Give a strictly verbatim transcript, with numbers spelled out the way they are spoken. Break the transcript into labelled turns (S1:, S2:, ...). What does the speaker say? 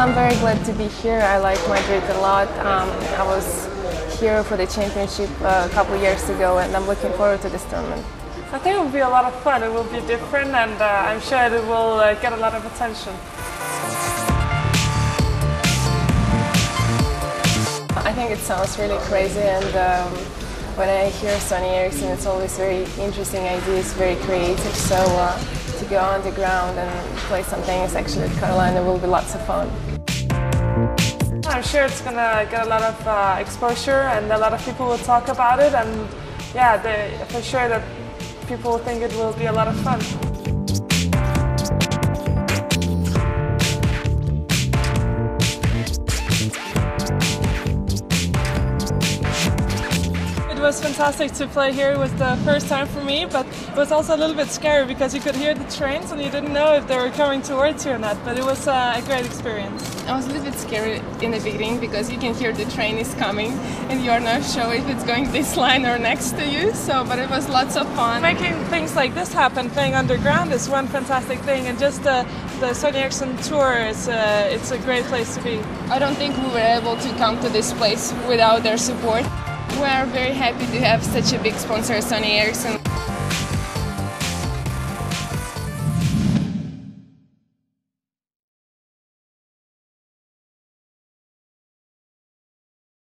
S1: I'm very glad to be here. I like Madrid a lot. Um, I was here for the championship uh, a couple of years ago, and I'm looking forward to this tournament.
S2: I think it will be a lot of fun. It will be different, and uh, I'm sure it will uh, get a lot of attention.
S1: I think it sounds really crazy, and um, when I hear Sony Ericsson, it's always very interesting ideas, very creative. So uh, to go on the ground and play some things actually at Carolina will be lots of fun.
S2: I'm sure it's going to get a lot of uh, exposure, and a lot of people will talk about it, and yeah, they, for sure that people think it will be a lot of fun. It was fantastic to play here. It was the first time for me, but it was also a little bit scary because you could hear the trains and you didn't know if they were coming towards you or not, but it was uh, a great experience.
S1: I was a little bit scared in the beginning because you can hear the train is coming and you are not sure if it's going this line or next to you, so but it was lots of fun.
S2: Making things like this happen, playing underground, is one fantastic thing, and just uh, the Sony Ericsson tour is uh, it's a great place to be.
S1: I don't think we were able to come to this place without their support. We are very happy to have such a big sponsor, Sony Ericsson.